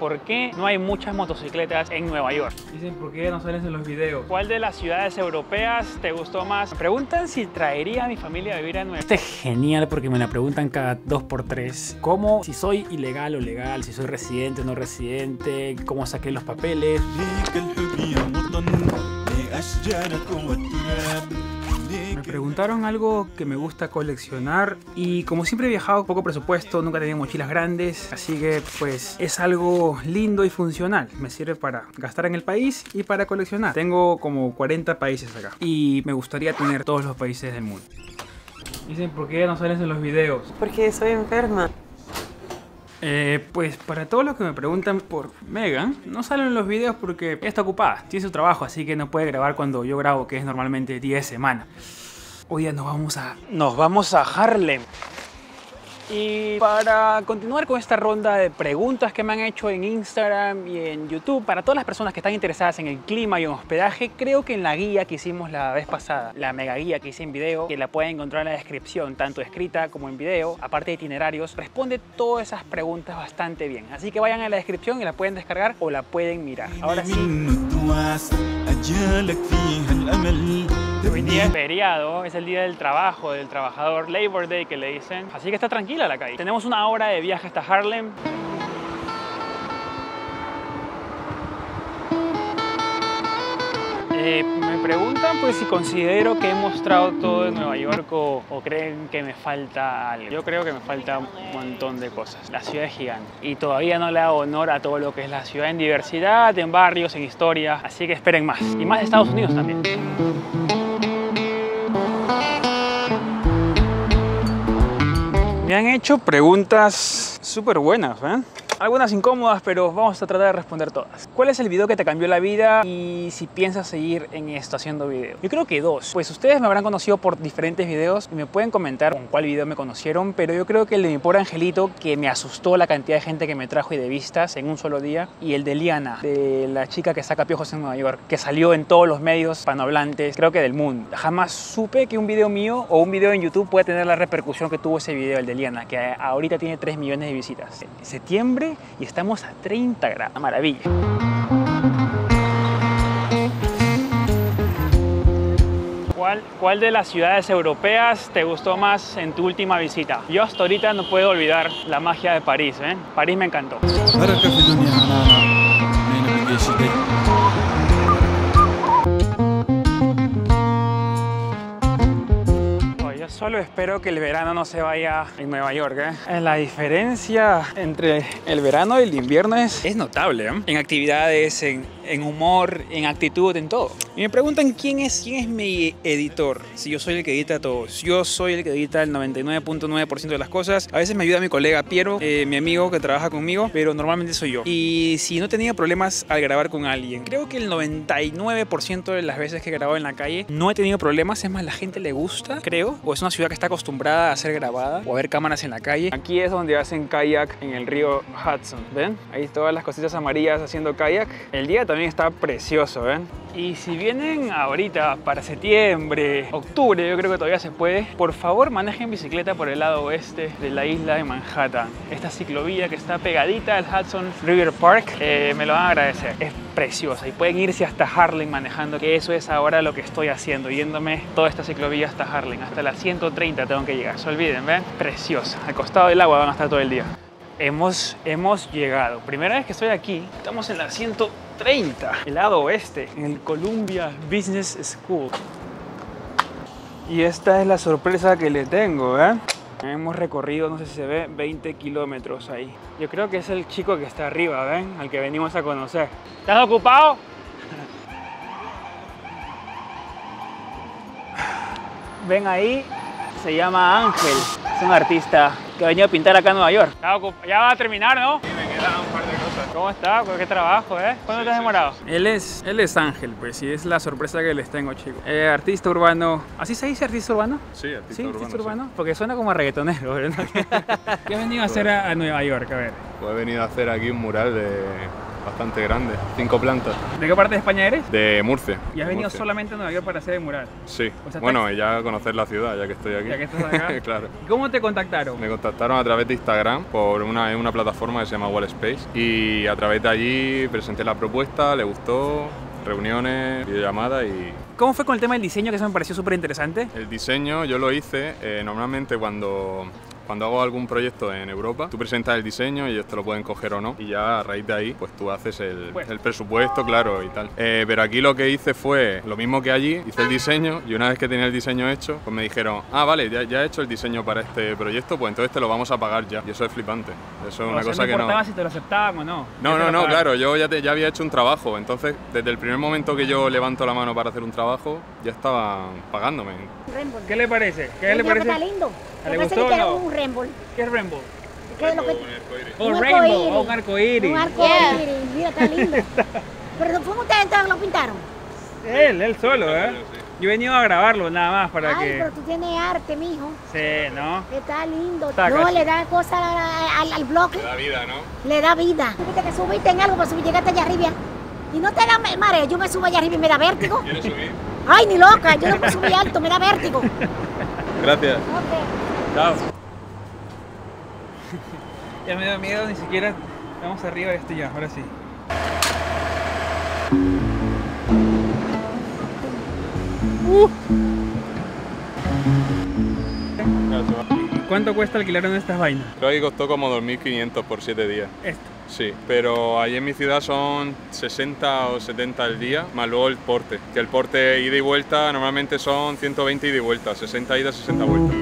¿Por qué no hay muchas motocicletas en Nueva York? Dicen, ¿por qué no sales en los videos? ¿Cuál de las ciudades europeas te gustó más? Me preguntan si traería a mi familia a vivir a Nueva York. Este es genial porque me la preguntan cada 2x3. ¿Cómo? Si soy ilegal o legal, si soy residente o no residente, cómo saqué los papeles. Me preguntaron algo que me gusta coleccionar y como siempre he viajado poco presupuesto, nunca he tenido mochilas grandes, así que pues es algo lindo y funcional. Me sirve para gastar en el país y para coleccionar. Tengo como 40 países acá y me gustaría tener todos los países del mundo. Dicen, ¿por qué no sales en los videos? Porque soy enferma. Pues para todos los que me preguntan por Megan, no salen en los videos porque ella está ocupada, tiene su trabajo, así que no puede grabar cuando yo grabo, que es normalmente día de semana. Hoy día nos vamos a Harlem. Y para continuar con esta ronda de preguntas que me han hecho en Instagram y en YouTube, para todas las personas que están interesadas en el clima y en hospedaje, creo que en la guía que hicimos la vez pasada, la mega guía que hice en video, que la pueden encontrar en la descripción, tanto escrita como en video, aparte de itinerarios, responde todas esas preguntas bastante bien. Así que vayan a la descripción y la pueden descargar o la pueden mirar. Ahora sí. Hoy día es feriado, es el día del trabajo, del trabajador, Labor Day que le dicen. Así que está tranquila la calle. Tenemos una hora de viaje hasta Harlem. Me preguntan pues si considero que he mostrado todo de Nueva York o creen que me falta algo. Yo creo que me falta un montón de cosas. La ciudad es gigante y todavía no le hago honor a todo lo que es la ciudad en diversidad, en barrios, en historia. Así que esperen más. Y más de Estados Unidos también. Me han hecho preguntas súper buenas, ¿eh? Algunas incómodas, pero vamos a tratar de responder todas. ¿Cuál es el video que te cambió la vida y si piensas seguir en esto haciendo video? Yo creo que dos. Pues ustedes me habrán conocido por diferentes videos y me pueden comentar con cuál video me conocieron, pero yo creo que el de mi pobre angelito, que me asustó la cantidad de gente que me trajo y de vistas en un solo día, y el de Liana, de la chica que saca piojos en Nueva York, que salió en todos los medios hispanohablantes, creo que del mundo. Jamás supe que un video mío o un video en YouTube puede tener la repercusión que tuvo ese video, el de Liana, que ahorita tiene 3 millones de visitas. En septiembre y estamos a 30 grados. Una maravilla. ¿Cuál de las ciudades europeas te gustó más en tu última visita? Yo hasta ahorita no puedo olvidar la magia de París, ¿eh? París me encantó. Solo espero que el verano no se vaya en Nueva York, ¿eh? La diferencia entre el verano y el invierno es notable, ¿eh? En actividades, en humor, en actitud, en todo. Y me preguntan quién es mi editor. Si yo soy el que edita todo. Yo soy el que edita el 99.9% de las cosas. A veces me ayuda mi colega Piero, mi amigo que trabaja conmigo, pero normalmente soy yo. Y si no tenía problemas al grabar con alguien, creo que el 99% de las veces que he grabado en la calle no he tenido problemas. Es más, la gente le gusta, creo, o es una ciudad que está acostumbrada a ser grabada o a ver cámaras en la calle. Aquí es donde hacen kayak en el río Hudson, ¿ven? Ahí todas las cositas amarillas haciendo kayak. El día también está precioso, ¿ven? Y si vienen ahorita para septiembre, octubre, yo creo que todavía se puede, por favor manejen bicicleta por el lado oeste de la isla de Manhattan. Esta ciclovía que está pegadita al Hudson River Park, me lo van a agradecer. Es preciosa y pueden irse hasta Harlem manejando, que eso es ahora lo que estoy haciendo, yéndome toda esta ciclovía hasta Harlem, hasta las 130 tengo que llegar. No se olviden, ¿ven? Preciosa. Al costado del agua van a estar todo el día. Hemos llegado. Primera vez que estoy aquí. Estamos en la 130, el lado oeste, en el Columbia Business School. Y esta es la sorpresa que le tengo, ¿eh? Hemos recorrido, no sé si se ve, 20 kilómetros ahí. Yo creo que es el chico que está arriba, ¿ven? Al que venimos a conocer. ¿Estás ocupado? Ven ahí, se llama Ángel. Es un artista que ha venido a pintar acá en Nueva York. Ya va a terminar, ¿no? Sí, me quedan un par de cosas. ¿Cómo está? ¿Qué trabajo, eh? ¿Cuándo te has demorado? Él es Ángel, pues, y es la sorpresa que les tengo, chicos. Artista urbano. ¿Así se dice artista urbano? Sí, artista urbano. ¿Artista urbano? Sí. Porque suena como a reggaetonero, ¿verdad? ¿Qué has venido a hacer a Nueva York? A ver. Pues he venido a hacer aquí un mural bastante grande, 5 plantas. ¿De qué parte de España eres? De Murcia. ¿Y has venido Murcia. solamente a Nueva York para hacer el mural? Sí, O sea, bueno, y ya conocer la ciudad, ya que estoy aquí. Ya que estás acá. Claro. ¿Y cómo te contactaron? Me contactaron a través de Instagram por una plataforma que se llama Wallspace y a través de allí presenté la propuesta, le gustó, reuniones, videollamadas y... ¿Cómo fue con el tema del diseño, que eso me pareció súper interesante? El diseño yo lo hice normalmente cuando hago algún proyecto en Europa, tú presentas el diseño y ellos te lo pueden coger o no y ya a raíz de ahí pues tú haces el presupuesto, claro, y tal. Pero aquí lo que hice fue lo mismo que allí, hice el diseño y una vez que tenía el diseño hecho, pues me dijeron, ah, vale, ya he hecho el diseño para este proyecto, pues entonces te lo vamos a pagar ya. Y eso es flipante, eso es una cosa que no... No importaba si te lo aceptaban o no. No, claro, yo ya había hecho un trabajo, entonces desde el primer momento que yo levanto la mano para hacer un trabajo, ya estaban pagándome. Rainbow. ¿Qué le parece? ¿Qué le Yo creo que parece? está lindo. ¿Le Me parece gustó que o era no? un rainbow. ¿Qué es rainbow? ¿Qué es lo que- Oh, Un rainbow, arcoíris. oh, un arcoíris. Un arcoíris. Mira, está lindo. Pero fueron ustedes entonces que lo pintaron. Él solo, ¿eh? Yo he venido a grabarlo nada más para Ay, que... pero tú tienes arte, mijo. Sí, ¿no? Está lindo. Está No, casi. le da cosas al bloque. Da vida, ¿no? Le da vida. Tú viste que subiste en algo, pero llegaste allá arriba. Y no te da mareo. Yo me subo allá arriba y me da vértigo. ¿Quieres subir? Ay, ni loca. Yo no puedo subir alto, me da vértigo. Gracias. Ok. Chao. Ya me da miedo, ni siquiera... Vamos arriba de este ya, ahora sí. ¿Cuánto cuesta alquilar una de estas vainas? Creo que costó como 2.500 por 7 días. Esto. Sí, pero ahí en mi ciudad son 60 o 70 al día, más luego el porte. Que el porte ida y vuelta normalmente son 120 ida y vuelta, 60 ida, 60 vuelta.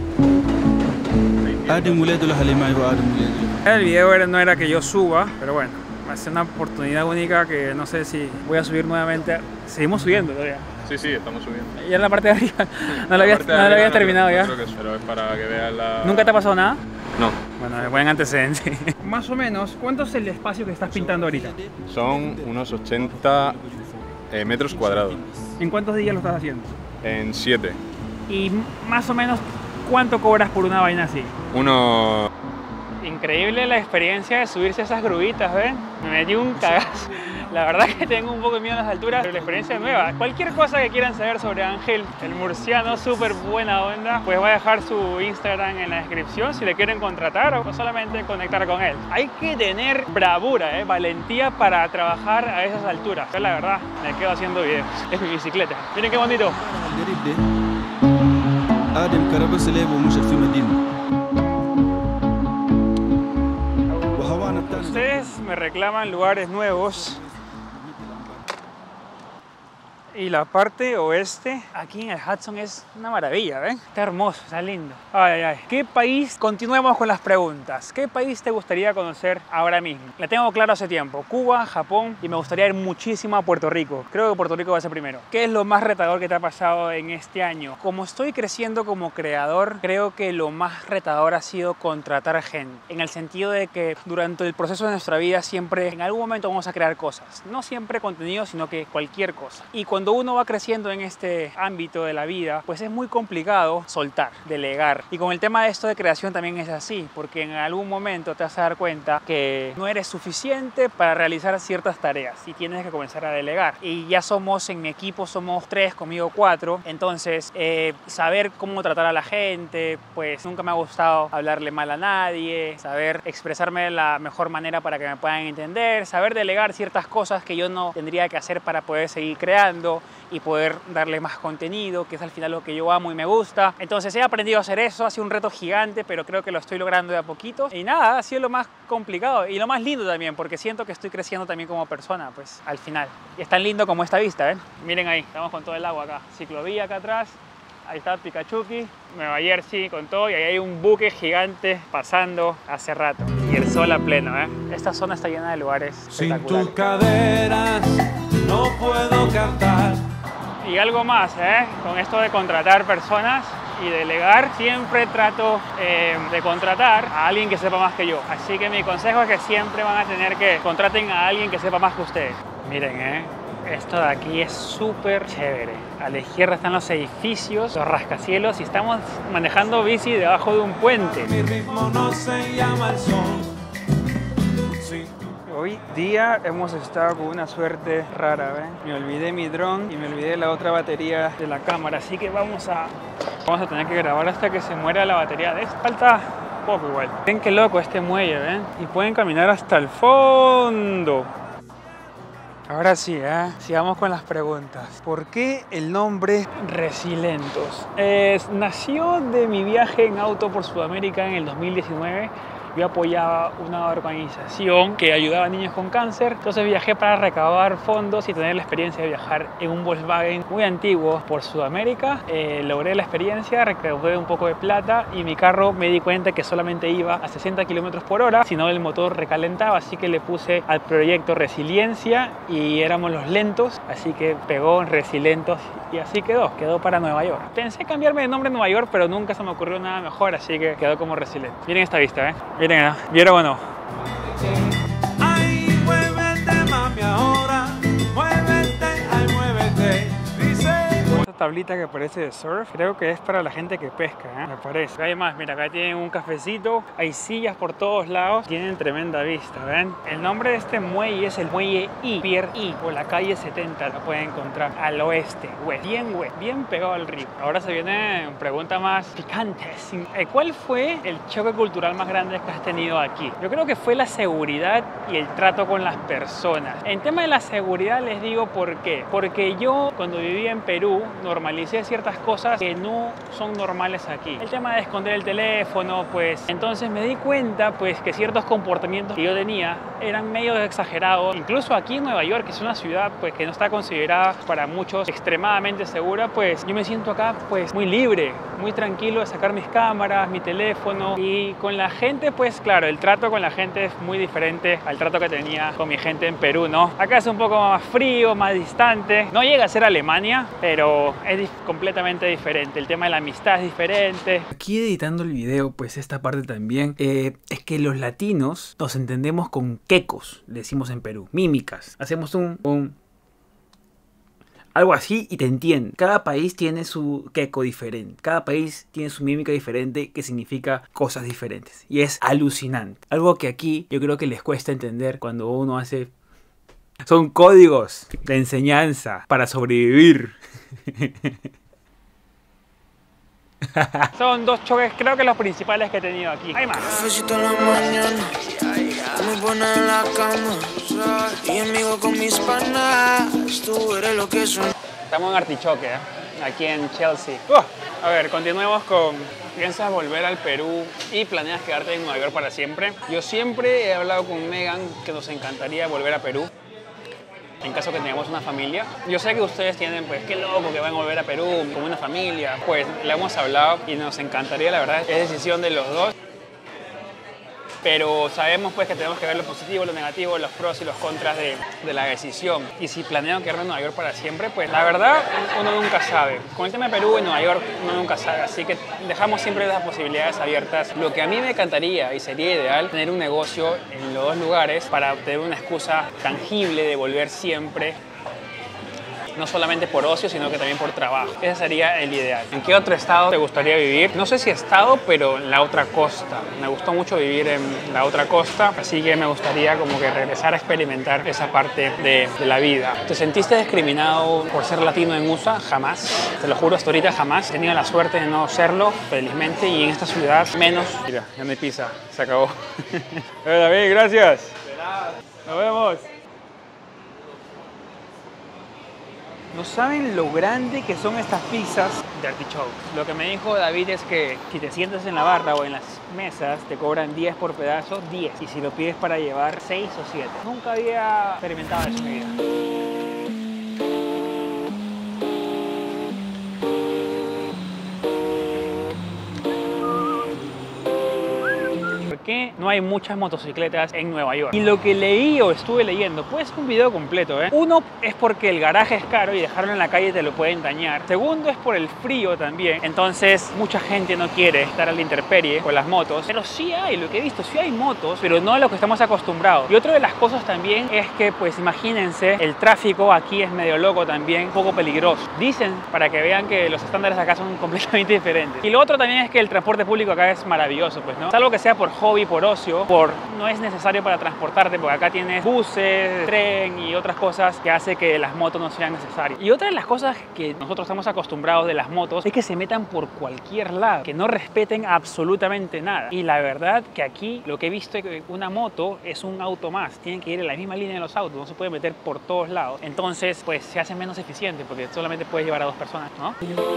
El video no era que yo suba, pero bueno, va a ser una oportunidad única que no sé si voy a subir nuevamente. Seguimos subiendo todavía. Sí, estamos subiendo. Ya en la parte de arriba no lo había terminado ya. Creo que sí, pero es para que veas la... ¿Nunca te ha pasado nada? No, Bueno, buen antecedente. Más o menos, ¿cuánto es el espacio que estás pintando ahorita? son unos 80 metros cuadrados, ¿En cuántos días lo estás haciendo? en 7. Y más o menos, ¿cuánto cobras por una vaina así? Unos... Increíble la experiencia de subirse a esas gruitas, ¿ven? Me metí un cagazo. La verdad que tengo un poco de miedo a las alturas, pero la experiencia es nueva. Cualquier cosa que quieran saber sobre Ángel, el murciano, súper buena onda, pues voy a dejar su Instagram en la descripción si le quieren contratar o solamente conectar con él. Hay que tener bravura, valentía para trabajar a esas alturas. Yo la verdad me quedo haciendo videos. Es mi bicicleta. Miren qué bonito. Ustedes me reclaman lugares nuevos y la parte oeste aquí en el Hudson es una maravilla, ¿ven? Está hermoso, está lindo. Ay, ay, ay. ¿Qué país? Continuemos con las preguntas. ¿Qué país te gustaría conocer ahora mismo? La tengo claro hace tiempo. Cuba, Japón y me gustaría ir muchísimo a Puerto Rico. Creo que Puerto Rico va a ser primero. ¿Qué es lo más retador que te ha pasado en este año? Como estoy creciendo como creador, creo que lo más retador ha sido contratar gente. En el sentido de que durante el proceso de nuestra vida siempre, en algún momento vamos a crear cosas. No siempre contenido, sino que cualquier cosa. Y cuando uno va creciendo en este ámbito de la vida, pues es muy complicado soltar, delegar. Y con el tema de esto de creación también es así, porque en algún momento te vas a dar cuenta que no eres suficiente para realizar ciertas tareas y tienes que comenzar a delegar. Y ya somos, en mi equipo somos 3, conmigo 4, entonces saber cómo tratar a la gente, pues nunca me ha gustado hablarle mal a nadie, saber expresarme de la mejor manera para que me puedan entender, saber delegar ciertas cosas que yo no tendría que hacer para poder seguir creando y poder darle más contenido, que es al final lo que yo amo y me gusta. Entonces he aprendido a hacer eso, ha sido un reto gigante, pero creo que lo estoy logrando de a poquito. Y nada, ha sido lo más complicado y lo más lindo también, porque siento que estoy creciendo también como persona, pues al final. Y es tan lindo como esta vista, ¿ven? Miren ahí, estamos con todo el agua acá. Ciclovía acá atrás, ahí está Pikachuki, Nueva Jersey con todo, y ahí hay un buque gigante pasando hace rato. Y el sol a pleno, ¿eh? Esta zona está llena de lugares espectaculares. Sin tus caderas no puedo cantar. Y algo más, con esto de contratar personas y delegar, siempre trato de contratar a alguien que sepa más que yo. Así que mi consejo es que siempre van a tener que contraten a alguien que sepa más que ustedes. Miren, esto de aquí es súper chévere. A la izquierda están los edificios, los rascacielos, y estamos manejando bici debajo de un puente. Mi ritmo no se llama el son. Sí. Hoy día hemos estado con una suerte rara, ¿ven? Me olvidé mi dron y me olvidé la otra batería de la cámara, así que vamos a tener que grabar hasta que se muera la batería de esta. Falta poco igual. Ven qué loco este muelle, ¿ven? Y pueden caminar hasta el fondo. Ahora sí, sigamos con las preguntas. ¿Por qué el nombre Resilentos? Nació de mi viaje en auto por Sudamérica en el 2019. Yo apoyaba una organización que ayudaba a niños con cáncer, entonces viajé para recaudar fondos y tener la experiencia de viajar en un Volkswagen muy antiguo por Sudamérica. Logré la experiencia, recaudé un poco de plata y mi carro me di cuenta que solamente iba a 60 km/h, si no el motor recalentaba, así que le puse al proyecto Resiliencia y éramos los lentos, así que pegó en Resilentos y así quedó para Nueva York. Pensé cambiarme de nombre en Nueva York, pero nunca se me ocurrió nada mejor, así que quedó como Resiliente. Miren esta vista, Miren, ¿vieron o no? Ay, muévete, mami, ahora. Muévete, ay, muévete. Dice. Esta tablita que parece de surf, creo que es para la gente que pesca, me parece. Acá hay más, mira, acá tienen un cafecito, hay sillas por todos lados, tienen tremenda vista, ¿ven? El nombre de este muelle es el muelle I, Pier I, o la calle 70, la pueden encontrar al oeste, bien pegado al río. Ahora se vienen preguntas más picantes. ¿Cuál fue el choque cultural más grande que has tenido aquí? Yo creo que fue la seguridad y el trato con las personas. En tema de la seguridad les digo por qué. Porque yo cuando vivía en Perú normalicé ciertas cosas que no son normales aquí. El tema de esconder el teléfono, pues entonces me di cuenta pues que ciertos comportamientos que yo tenía eran medio exagerados. Incluso aquí en Nueva York, que es una ciudad pues que no está considerada para muchos extremadamente segura, pues yo me siento acá pues muy libre, muy tranquilo de sacar mis cámaras, mi teléfono, y con la gente pues claro, el trato con la gente es muy diferente al trato que tenía con mi gente en Perú, ¿no? Acá es un poco más frío, más distante, no llega a ser Alemania, pero es completamente diferente, el tema de la amistad es diferente. Aquí editando el video, pues esta parte también es que los latinos nos entendemos con quecos, le decimos en Perú, mímicas, hacemos algo así y te entienden. Cada país tiene su queco diferente. Cada país tiene su mímica diferente que significa cosas diferentes. Y es alucinante. Algo que aquí yo creo que les cuesta entender cuando uno hace... Son códigos de enseñanza para sobrevivir. Son dos choques, creo que los principales que he tenido aquí. Hay más. Cafecito en la mañana, me pone en la cama, y amigo con mis panas, tú eres lo que son. Estamos en Artichoque, aquí en Chelsea. A ver, continuemos con... ¿Piensas volver al Perú y planeas quedarte en Nueva York para siempre? Yo siempre he hablado con Megan que nos encantaría volver a Perú en caso que tengamos una familia. Yo sé que ustedes tienen, pues, qué loco que van a volver a Perú con una familia. Pues, le hemos hablado y nos encantaría, la verdad. Es decisión de los dos. Pero sabemos, pues, que tenemos que ver lo positivo, lo negativo, los pros y los contras de la decisión. Y si planeo quedarme en Nueva York para siempre, pues, la verdad, uno nunca sabe. Con el tema de Perú y Nueva York, uno nunca sabe. Así que dejamos siempre las posibilidades abiertas. Lo que a mí me encantaría y sería ideal, tener un negocio en los dos lugares para tener una excusa tangible de volver siempre. No solamente por ocio, sino que también por trabajo. Ese sería el ideal. ¿En qué otro estado te gustaría vivir? No sé si estado, pero en la otra costa. Me gustó mucho vivir en la otra costa, así que me gustaría como que regresar a experimentar esa parte de la vida. ¿Te sentiste discriminado por ser latino en USA? Jamás. Te lo juro, hasta ahorita jamás. He tenido la suerte de no serlo, felizmente, y en esta ciudad menos. Mira, ya no hay pizza. Se acabó. David, gracias. Nos vemos. No saben lo grande que son estas pizzas de artichoke. Lo que me dijo David es que si te sientas en la barra o en las mesas, te cobran 10 por pedazo, 10. Y si lo pides para llevar, 6 o 7. Nunca había experimentado eso en mi vida. Que no hay muchas motocicletas en Nueva York. Y lo que leí o estuve leyendo, puede ser un video completo, Uno es porque el garaje es caro y dejarlo en la calle te lo pueden dañar. Segundo es por el frío también. Entonces mucha gente no quiere estar a la intemperie con las motos. Pero sí hay, lo que he visto, sí hay motos, pero no a lo que estamos acostumbrados. Y otra de las cosas también es que, pues imagínense, el tráfico aquí es medio loco también, un poco peligroso. Dicen, para que vean que los estándares acá son completamente diferentes. Y lo otro también es que el transporte público acá es maravilloso, pues, ¿no? Salvo que sea por hobby, por ocio, no es necesario para transportarte, porque acá tienes buses, tren y otras cosas que hace que las motos no sean necesarias. Y otra de las cosas que nosotros estamos acostumbrados de las motos es que se metan por cualquier lado, que no respeten absolutamente nada. Y la verdad que aquí lo que he visto es que una moto es un auto más, tienen que ir en la misma línea de los autos, no se puede meter por todos lados. Entonces pues se hace menos eficiente porque solamente puedes llevar a 2 personas, ¿no?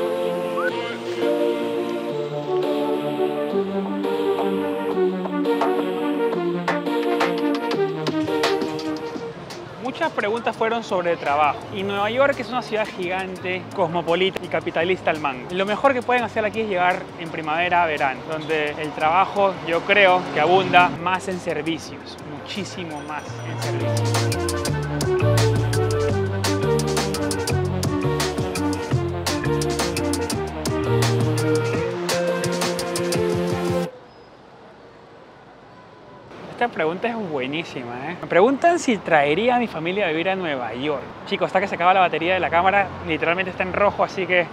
Muchas preguntas fueron sobre trabajo, y Nueva York es una ciudad gigante, cosmopolita y capitalista al mango. Lo mejor que pueden hacer aquí es llegar en primavera a verano, donde el trabajo yo creo que abunda más en servicios, muchísimo más en servicios. Esta pregunta es buenísima, ¿eh? Me preguntan si traería a mi familia a vivir a Nueva York. Chicos, hasta que se acaba la batería de la cámara, literalmente está en rojo, así que...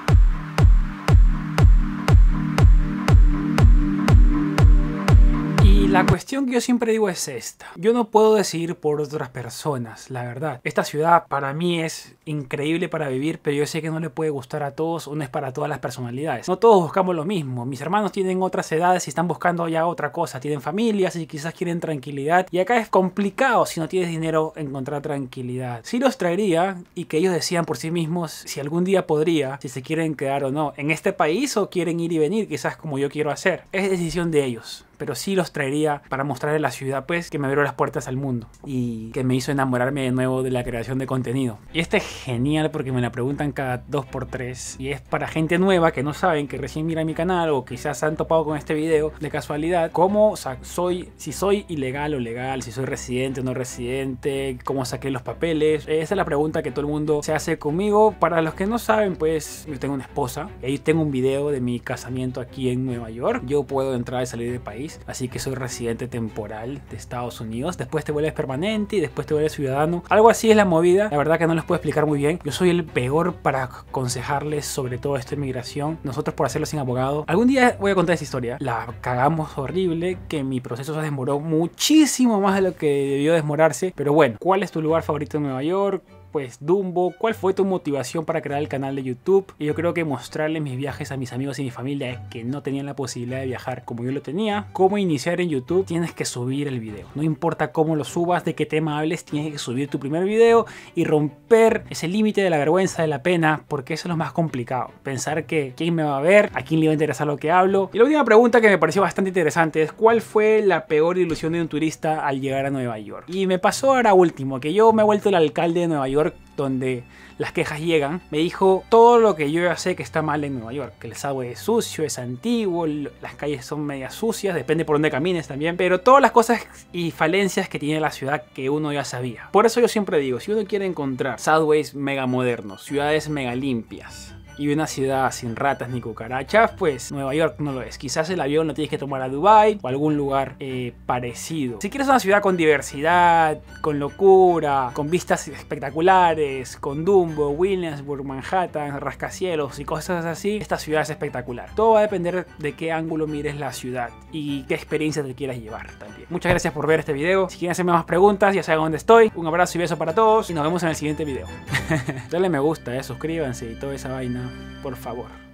La cuestión que yo siempre digo es esta. Yo no puedo decidir por otras personas, la verdad. Esta ciudad para mí es increíble para vivir, pero yo sé que no le puede gustar a todos o no es para todas las personalidades. No todos buscamos lo mismo. Mis hermanos tienen otras edades y están buscando ya otra cosa. Tienen familias y quizás quieren tranquilidad. Y acá es complicado si no tienes dinero encontrar tranquilidad. Sí los traería y que ellos decían por sí mismos si algún día podría, si se quieren quedar o no en este país o quieren ir y venir, quizás como yo quiero hacer. Es decisión de ellos. Pero sí los traería para mostrarles la ciudad, pues, que me abrió las puertas al mundo y que me hizo enamorarme de nuevo de la creación de contenido. Y este es genial porque me la preguntan cada 2x3 y es para gente nueva que no saben, que recién mira mi canal o quizás se han topado con este video de casualidad, cómo, o sea, si soy ilegal o legal, si soy residente o no residente, cómo saqué los papeles. Esa es la pregunta que todo el mundo se hace conmigo. Para los que no saben, pues, yo tengo una esposa y ahí tengo un video de mi casamiento aquí en Nueva York. Yo puedo entrar y salir del país. Así que soy residente temporal de Estados Unidos. Después te vuelves permanente y después te vuelves ciudadano. Algo así es la movida. La verdad que no les puedo explicar muy bien. Yo soy el peor para aconsejarles sobre todo esta inmigración. Nosotros por hacerlo sin abogado. Algún día voy a contar esa historia. La cagamos horrible, que mi proceso se demoró muchísimo más de lo que debió demorarse. Pero bueno, ¿cuál es tu lugar favorito en Nueva York? Pues Dumbo, ¿cuál fue tu motivación para crear el canal de YouTube? Y yo creo que mostrarle mis viajes a mis amigos y mi familia que no tenían la posibilidad de viajar como yo lo tenía. Cómo iniciar en YouTube, tienes que subir el video. No importa cómo lo subas, de qué tema hables, tienes que subir tu primer video y romper ese límite de la vergüenza, de la pena, porque eso es lo más complicado. Pensar que quién me va a ver, a quién le va a interesar lo que hablo. Y la última pregunta que me pareció bastante interesante es ¿cuál fue la peor ilusión de un turista al llegar a Nueva York? Y me pasó ahora último, que yo me he vuelto el alcalde de Nueva York, donde las quejas llegan. Me dijo todo lo que yo ya sé que está mal en Nueva York, que el subway es sucio, es antiguo, las calles son medias sucias, depende por dónde camines también, pero todas las cosas y falencias que tiene la ciudad que uno ya sabía. Por eso yo siempre digo, si uno quiere encontrar subways mega modernos, ciudades mega limpias y una ciudad sin ratas ni cucarachas, pues Nueva York no lo es. Quizás el avión lo tienes que tomar a Dubai o algún lugar parecido. Si quieres una ciudad con diversidad, con locura, con vistas espectaculares, con Dumbo, Williamsburg, Manhattan, rascacielos y cosas así, esta ciudad es espectacular. Todo va a depender de qué ángulo mires la ciudad y qué experiencia te quieras llevar también. Muchas gracias por ver este video. Si quieren hacerme más preguntas, ya saben dónde estoy. Un abrazo y beso para todos y nos vemos en el siguiente video. Dale me gusta, suscríbanse y toda esa vaina, por favor.